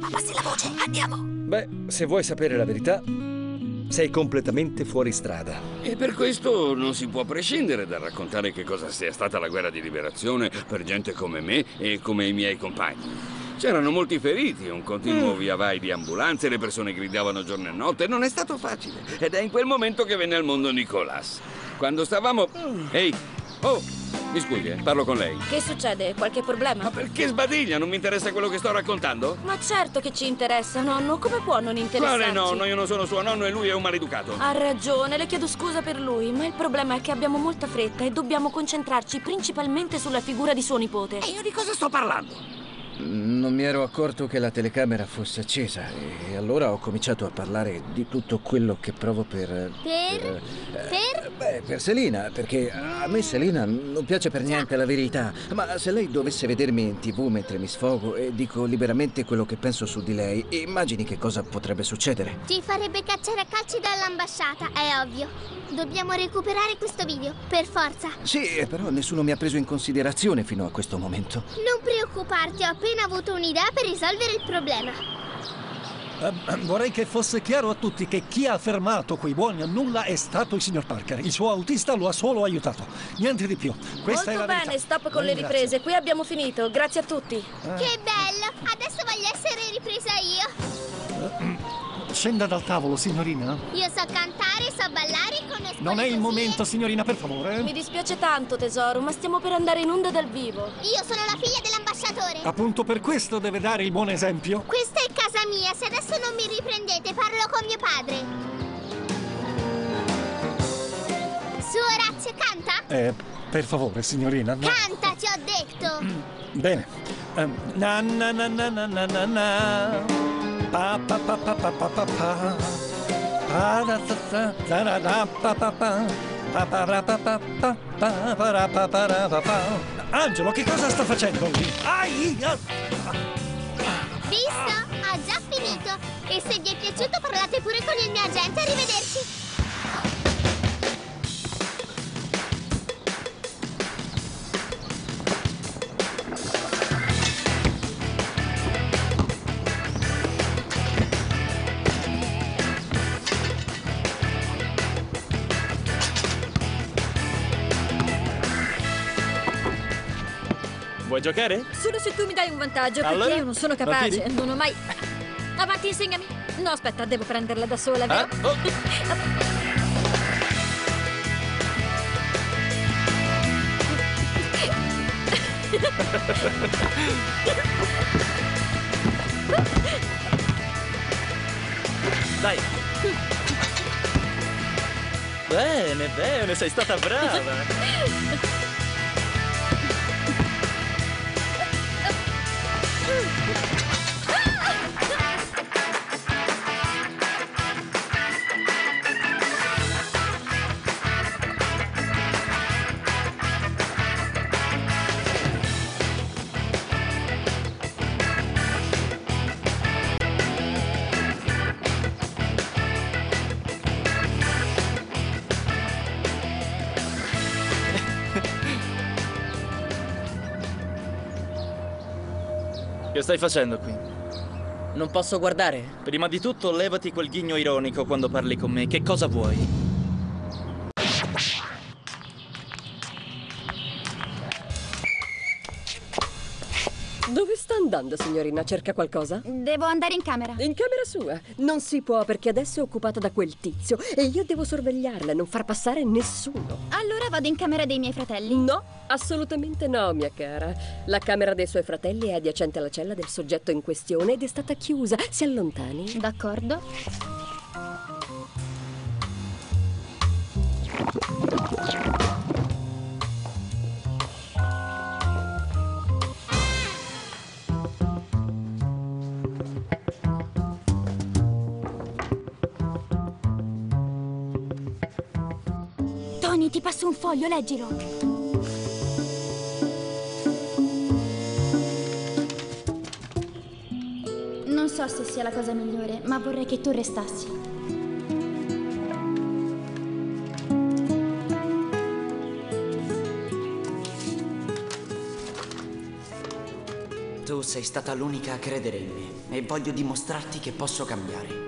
Abbassi la voce, andiamo. Beh, se vuoi sapere la verità, sei completamente fuori strada. E per questo non si può prescindere dal raccontare che cosa sia stata la guerra di liberazione per gente come me e come i miei compagni. C'erano molti feriti, un continuo via vai di ambulanze, le persone gridavano giorno e notte. Non è stato facile. Ed è in quel momento che venne al mondo Nicolas. Quando stavamo... Ehi! Oh! Mi scusi, parlo con lei. Che succede? Qualche problema? Ma perché sbadiglia? Non mi interessa quello che sto raccontando? Ma certo che ci interessa, nonno. Come può non interessarci? Quale nonno? Io non sono suo nonno e lui è un maleducato. Ha ragione, le chiedo scusa per lui, ma il problema è che abbiamo molta fretta e dobbiamo concentrarci principalmente sulla figura di suo nipote. E io di cosa sto parlando? Non mi ero accorto che la telecamera fosse accesa e allora ho cominciato a parlare di tutto quello che provo per Selina, perché a me Selina non piace per niente, la verità. Ma se lei dovesse vedermi in TV mentre mi sfogo e dico liberamente quello che penso su di lei, immagini che cosa potrebbe succedere. Ci farebbe cacciare a calci dall'ambasciata, è ovvio. Dobbiamo recuperare questo video, per forza. Sì, però nessuno mi ha preso in considerazione fino a questo momento. Non preoccuparti, ho appena avuto un'idea per risolvere il problema. Vorrei che fosse chiaro a tutti che chi ha fermato quei buoni a nulla è stato il signor Parker. Il suo autista lo ha solo aiutato. Niente di più. Questa è la Molto verità. bene, stop con le riprese. Qui abbiamo finito. Grazie a tutti. Che bello! Adesso voglio essere ripresa io. Scenda dal tavolo, signorina. Io so cantare, so ballare e conosco Non è le il poesie. momento, signorina, per favore. Mi dispiace tanto, tesoro, ma stiamo per andare in onda dal vivo. Io sono la figlia dell'ambasciatore. Appunto per questo deve dare il buon esempio. Questa è casa mia, se adesso non mi riprendete parlo con mio padre. Su, Orazio, canta? Per favore, signorina. No. Canta, ti ho detto. Bene. Na na na na na na na na. Pa pa pa pa pa pa pa pa. Pa da da da da da da pa pa pa. Pa pa ra pa pa pa pa pa ra pa pa ra pa pa. Angelo, che cosa sta facendo lì? Ai! Visto? Ha già finito. E se vi è piaciuto parlate pure con il mio agente. Arrivederci. Vuoi giocare? Solo se tu mi dai un vantaggio, perché Allora? io non sono Lo capace. chiedi? Non ho mai... Avanti, insegnami. No, aspetta, devo prenderla da sola, vero? Oh. Dai. Bene, bene, sei stata brava. Che stai facendo qui? Non posso guardare? Prima di tutto levati quel ghigno ironico quando parli con me. Che cosa vuoi? Dove sta andando, signorina? Cerca qualcosa? Devo andare in camera. In camera sua. Non si può perché adesso è occupata da quel tizio e io devo sorvegliarla e non far passare nessuno. Allora vado in camera dei miei fratelli. No, assolutamente no, mia cara. La camera dei suoi fratelli è adiacente alla cella del soggetto in questione ed è stata chiusa. Si allontani. D'accordo. Tony, ti passo un foglio, leggilo. Non so se sia la cosa migliore, ma vorrei che tu restassi. Tu Tu sei stata l'unica a credere in me e voglio dimostrarti che posso cambiare.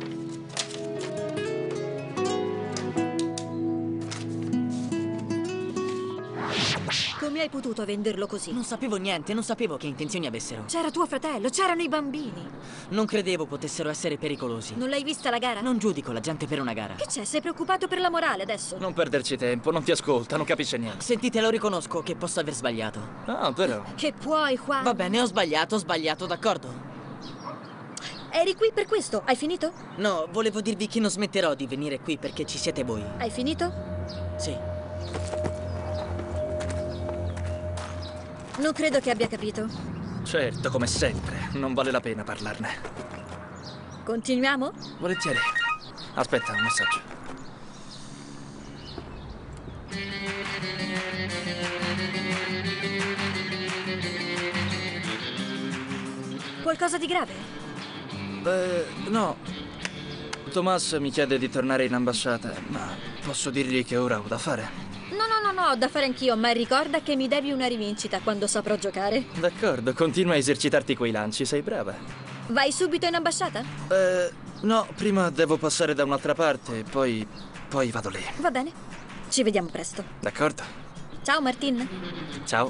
Come hai potuto venderlo così? Non sapevo niente, non sapevo che intenzioni avessero. C'era tuo fratello, c'erano i bambini. Non credevo potessero essere pericolosi. Non l'hai vista la gara? Non giudico la gente per una gara. Che c'è? Sei preoccupato per la morale adesso? Non perderci tempo, non ti ascolta, non capisce niente. Sentite, lo riconosco che posso aver sbagliato. Ah, però. Che puoi, Juan? Va bene, ho sbagliato, d'accordo. Eri qui per questo? Hai finito? No, volevo dirvi che non smetterò di venire qui perché ci siete voi. Hai finito? Sì. Non credo che abbia capito. Certo, come sempre. Non vale la pena parlarne. Continuiamo? Volentieri. Aspetta, un messaggio. Qualcosa di grave? No. Tomas mi chiede di tornare in ambasciata, ma posso dirgli che ora ho da fare. No, ho da fare anch'io, ma ricorda che mi devi una rivincita quando saprò giocare. D'accordo, continua a esercitarti quei lanci, sei brava. Vai subito in ambasciata? No, prima devo passare da un'altra parte, poi vado lì. Va bene. Ci vediamo presto. D'accordo. Ciao, Martin. Ciao.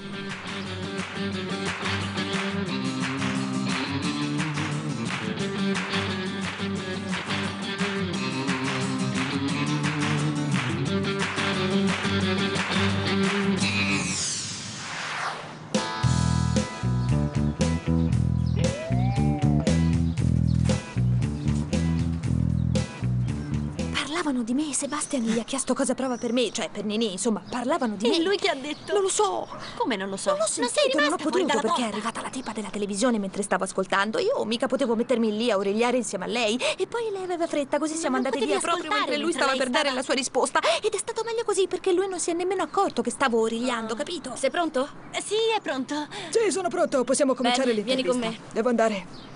Parlavano di me e Sebastian gli ha chiesto cosa prova per me, cioè per Nenè, insomma, parlavano di me. E lui che ha detto? Non lo so. Come non lo so? Non ho sentito, non ho fuori potuto dalla perché è porta? arrivata la tipa della televisione mentre stavo ascoltando. Io mica potevo mettermi lì a origliare insieme a lei. E poi lei aveva fretta, così siamo non andati potevi via proprio ascoltare mentre lui mentre stava lei per dare stava- la sua risposta. Ed è stato meglio così perché lui non si è nemmeno accorto che stavo origliando, capito? Sei pronto? Sì, è pronto. Sì, sono pronto, possiamo cominciare Bene, vieni l'intervista. con me. Devo andare.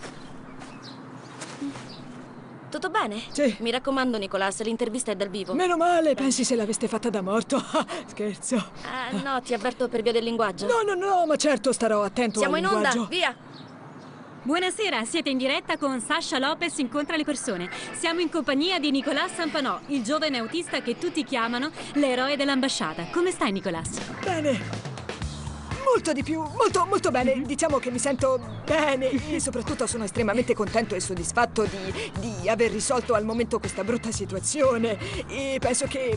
Tutto bene? Sì. Mi raccomando, Nicolas, l'intervista è dal vivo. Meno male, pensi se l'aveste fatta da morto. Scherzo. Ah, no, ti avverto per via del linguaggio. No, ma certo starò attento Siamo al in onda, linguaggio. via! Buonasera, siete in diretta con Sasha Lopez incontra le persone. Siamo in compagnia di Nicolas Sampanò, il giovane autista che tutti chiamano l'eroe dell'ambasciata. Come stai, Nicolas? Bene. Molto di più, molto bene. Diciamo che mi sento bene e soprattutto sono estremamente contento e soddisfatto di aver risolto al momento questa brutta situazione. E penso che,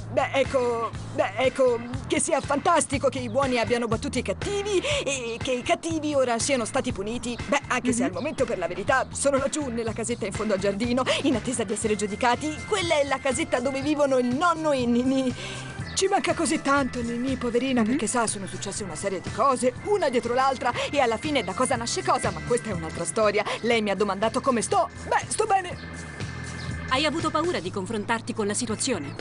che sia fantastico che i buoni abbiano battuto i cattivi e che i cattivi ora siano stati puniti. Anche se al momento, per la verità, sono laggiù nella casetta in fondo al giardino, in attesa di essere giudicati. Quella è la casetta dove vivono il nonno e Nini. Ci manca così tanto, Nini, poverina, perché sa, sono successe una serie di cose, una dietro l'altra, e alla fine da cosa nasce cosa, ma questa è un'altra storia. Lei mi ha domandato come sto. Sto bene. Hai avuto paura di confrontarti con la situazione?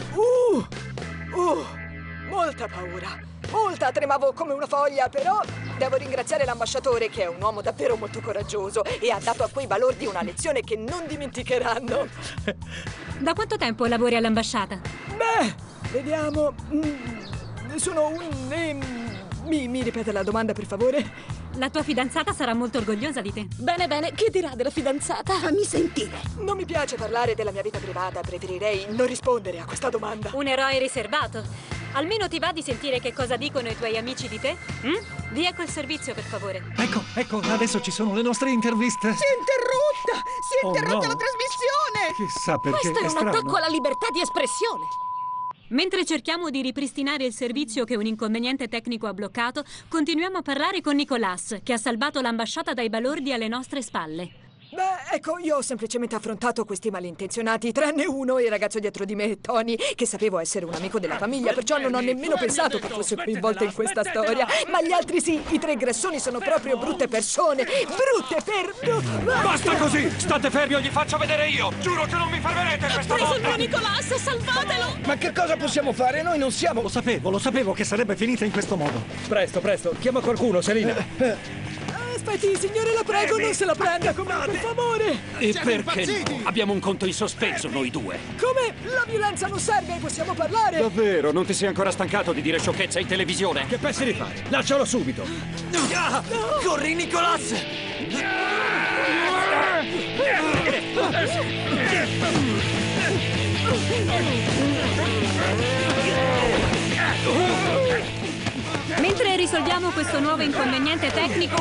Molta paura. Molta, tremavo come una foglia, però devo ringraziare l'ambasciatore, che è un uomo davvero molto coraggioso e ha dato a quei balordi una lezione che non dimenticheranno. Da quanto tempo lavori all'ambasciata? Vediamo. Sono mi ripete la domanda, per favore? La tua fidanzata sarà molto orgogliosa di te. Bene, che dirà della fidanzata? Fammi sentire. Non mi piace parlare della mia vita privata, preferirei non rispondere a questa domanda. Un eroe riservato. Almeno ti va di sentire che cosa dicono i tuoi amici di te? Via col servizio, per favore. Ecco, adesso ci sono le nostre interviste. Si è interrotta la trasmissione! Chissà perché. Questo è un strano. attacco alla libertà di espressione. Mentre cerchiamo di ripristinare il servizio che un inconveniente tecnico ha bloccato, continuiamo a parlare con Nicolas, che ha salvato l'ambasciata dai balordi alle nostre spalle. Io ho semplicemente affrontato questi malintenzionati, tranne uno, il ragazzo dietro di me, Tony, che sapevo essere un amico della famiglia, perciò non ho nemmeno pensato che fosse coinvolto in questa storia. Ma gli altri sì, i tre grassoni sono proprio brutte persone. Basta così! State fermi o gli faccio vedere io! Giuro che non mi fermerete questa volta! Preso il mio Nicolas, salvatelo! Ma che cosa possiamo fare? Noi non siamo... Lo sapevo che sarebbe finita in questo modo. Presto, chiama qualcuno, Selina. Aspetti, signore, la prego, non se la prenda con me, per favore! E perché no? Abbiamo un conto in sospeso, noi due. Come? La violenza non serve, possiamo parlare! Davvero? Non ti sei ancora stancato di dire sciocchezze in televisione? Che pensi di fare? Lascialo subito! Corri, Nicolas! Mentre risolviamo questo nuovo inconveniente tecnico,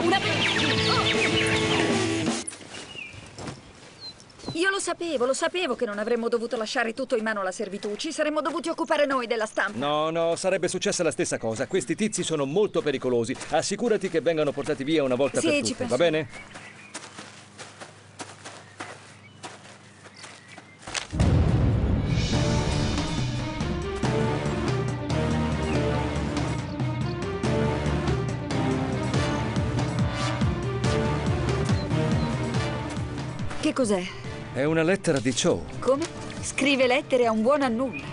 Io lo sapevo che non avremmo dovuto lasciare tutto in mano alla servitù. Ci saremmo dovuti occupare noi della stampa. No, sarebbe successa la stessa cosa. Questi tizi sono molto pericolosi. Assicurati che vengano portati via una volta per tutte, va bene? Che cos'è? È una lettera di Cho. Come? Scrive lettere a un buon a nulla.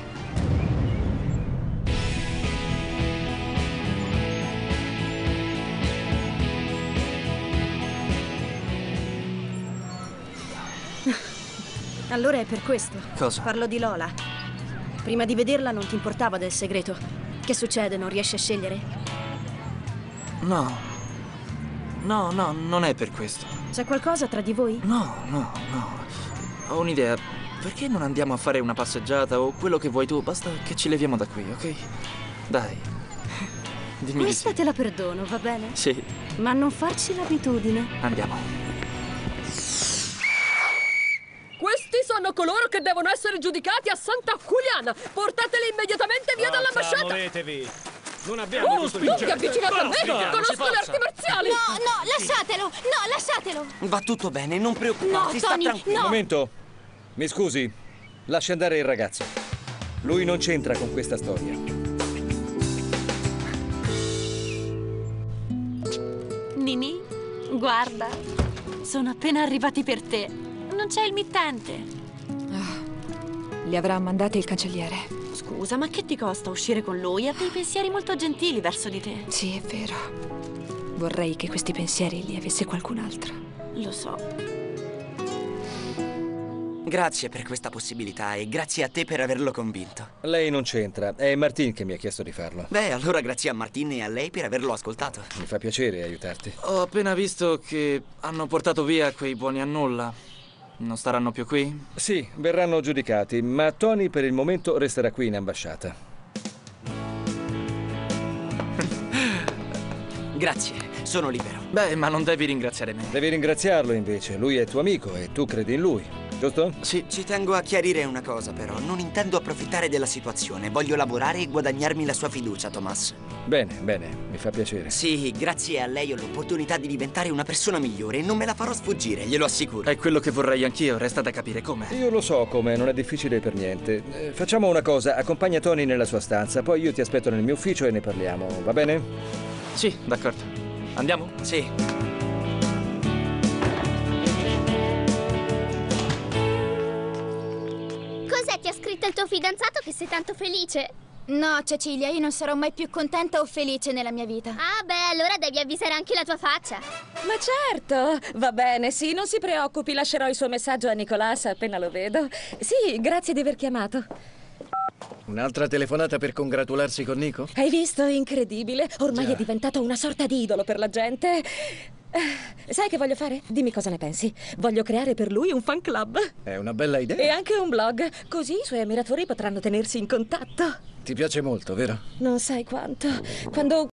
Allora è per questo. Cosa? Parlo di Lola. Prima di vederla non ti importava del segreto. Che succede? Non riesci a scegliere? No, non è per questo. C'è qualcosa tra di voi? No. Ho un'idea. Perché non andiamo a fare una passeggiata o quello che vuoi tu? Basta che ci leviamo da qui, ok? Dai. Dimmi di sì. Questa te la perdono, va bene? Sì. Ma non farci l'abitudine. Andiamo. Questi sono coloro che devono essere giudicati a Santa Juliana. Portateli immediatamente via dall'ambasciata. Muovetevi. Non abbiamo potuto Non ti vincere. avvicinate a me! Basta, Conosco le arti marziali! No, lasciatelo! No, lasciatelo! Va tutto bene, non preoccuparti, No, sta Tony, tranquillo. no. Un momento. Mi scusi. Lasci andare il ragazzo. Lui non c'entra con questa storia. Nini, guarda, sono appena arrivati per te. Non c'è il mittente. Li avrà mandati il cancelliere. Scusa, ma che ti costa uscire con lui? Ha dei pensieri molto gentili verso di te. Sì, è vero. Vorrei che questi pensieri li avesse qualcun altro. Lo so. Grazie per questa possibilità e grazie a te per averlo convinto. Lei non c'entra. È Martin che mi ha chiesto di farlo. Beh, allora grazie a Martin e a lei per averlo ascoltato. Mi fa piacere aiutarti. Ho appena visto che hanno portato via quei buoni a nulla. Non staranno più qui? Sì, verranno giudicati, ma Tony per il momento resterà qui in ambasciata. Grazie, sono libero. Beh, ma non devi ringraziare me. Devi ringraziarlo invece. Lui è tuo amico e tu credi in lui, giusto? Sì. Ci tengo a chiarire una cosa, però. Non intendo approfittare della situazione. Voglio lavorare e guadagnarmi la sua fiducia, Thomas. Bene, mi fa piacere. Sì, grazie a lei ho l'opportunità di diventare una persona migliore e non me la farò sfuggire, glielo assicuro. È quello che vorrei anch'io, resta da capire come. Io lo so come, non è difficile per niente. Facciamo una cosa, accompagna Tony nella sua stanza, poi io ti aspetto nel mio ufficio e ne parliamo, va bene? Sì, d'accordo. Andiamo? Sì. Cos'è ti ha scritto il tuo fidanzato che sei tanto felice? No, Cecilia, io non sarò mai più contenta o felice nella mia vita. Ah, beh, allora devi avvisare anche la tua faccia. Ma certo! Va bene, sì, non si preoccupi, lascerò il suo messaggio a Nicolas appena lo vedo. Sì, grazie di aver chiamato. Un'altra telefonata per congratularsi con Nico? Hai visto? Incredibile. Ormai Già. è diventato una sorta di idolo per la gente. Sai che voglio fare? Dimmi cosa ne pensi. Voglio creare per lui un fan club. È una bella idea. E anche un blog. Così i suoi ammiratori potranno tenersi in contatto. Ti piace molto, vero? Non sai quanto. Quando